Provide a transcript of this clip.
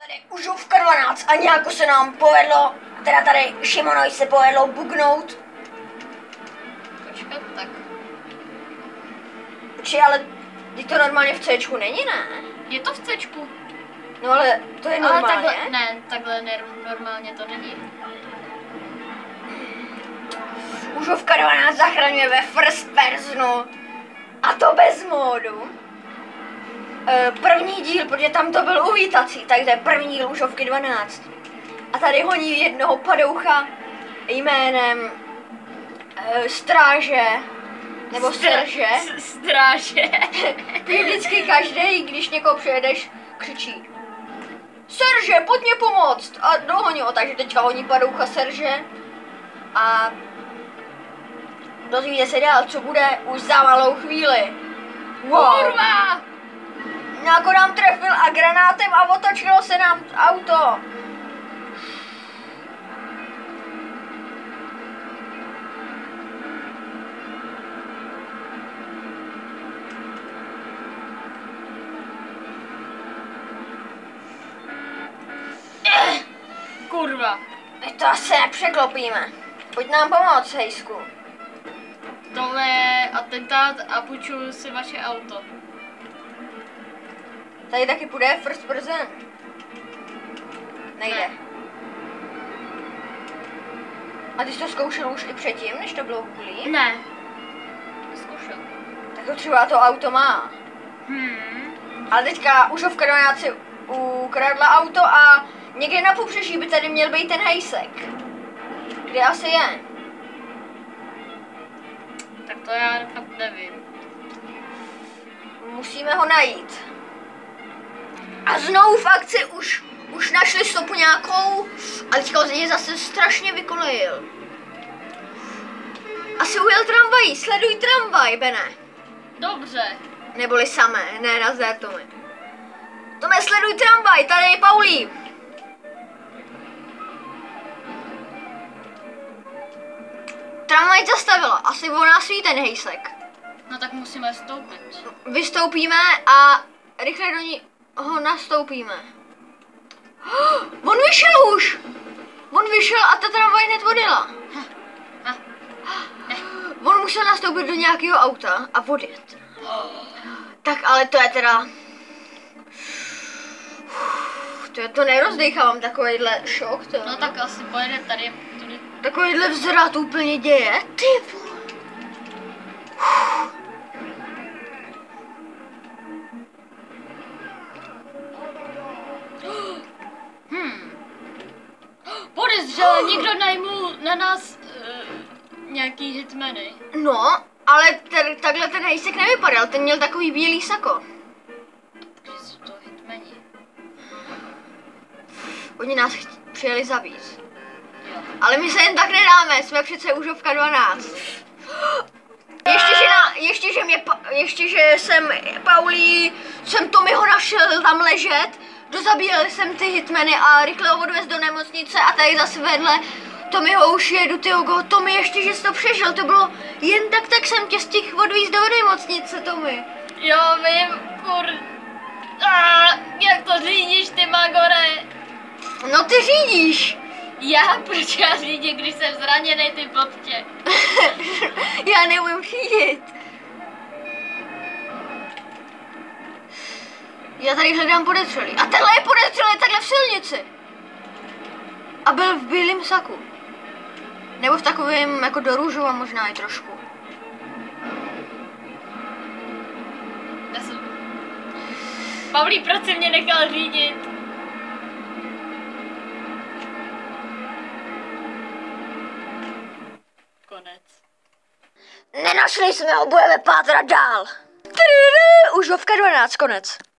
Tady užovka 12 a nějak se nám povedlo, teda tady Šimonovi se povedlo bugnout. Počkat, tak. Či ale, ty to normálně v Cčku není, ne? Je to v Cčku. No ale to je normálně. Ale takhle, ne, takhle normálně to není. Užovka 12 zachraňuje ve first personu. A to bez módu. První díl, protože tam to byl uvítací, tak to je první díl Užovky 12. A tady honí jednoho padoucha jménem Stráže, nebo Serže. Stráže. Vždycky každý, když někoho přijedeš, křičí Serže, pojď mě pomoct! A dohoní ho, takže teďka honí padoucha Serže. A dozvíte se dál, co bude už za malou chvíli. Wow. Kurva! Nějako nám trefil a granátem a otočilo se nám auto. Kurva. My to asi nepřeklopíme. Pojď nám pomoct, hejsku. Tohle je atentát a půjčuju si vaše auto. Tady taky půjde first person. Nejde. Ne. A ty jsi to zkoušel už i předtím, než to bylo hulí? Ne. Zkoušel. Tak to třeba to auto má. Ale teďka Užovka 12 si ukradla auto a někde na pobřeží by tady měl být ten hejsek. Kde asi je? Tak to já fakt nevím. Musíme ho najít. A znovu v akci už našli stopu nějakou, ale teďka je zase strašně vykolejil. Asi ujel tramvají, sleduj tramvaj, Bene. Dobře. Neboli samé, ne nazdar Tomi. Tome, sleduj tramvaj, tady je Paulí. Tramvaj zastavila, asi o nás ví ten hejsek. No tak musíme vstoupit. Vystoupíme a rychle do ní ho nastoupíme. On vyšel už! On vyšel a ta tramvaj hned odjela. On musel nastoupit do nějakého auta a odjet. Tak ale to je teda... To nerozdechávám takovýhle šok. To, No tak asi pojede tady. Tudy. Takovýhle vzrat úplně děje. Ty vole. Podezřel někdo najmul na nás nějaký hitmany. No, ale takhle ten hejsek nevypadal, ten měl takový bílý sako. Že jsou to hitmani. Oni nás přijeli zabít. Jo. Ale my se jen tak nedáme, jsme přece Užovka 12. Ještě, že jsem Paulí, jsem Tomiho našel tam ležet, dozabíjel jsem ty hitmany a rychle ho odvez do nemocnice a tady zase vedle Tomiho už jedu, tyjo, Tomi, ještě, že jsi to přežil, to bylo jen tak jsem tě stihl odvízt do nemocnice, Tomi. Jo, vím, jak to řídíš ty, Magore? No ty řídíš. Proč já řídím, když jsem zraněný, ty blbče? Já neumím řídit. Já tady hledám podezřelý. A tenhle je podezřelý takhle v silnici. A byl v bílém saku. Nebo v takovém jako do růžova možná i trošku. Pavlí, proč jsi mě nechal řídit? Konec. Nenašli jsme ho, budeme pátrat dál. Užovka 12, konec.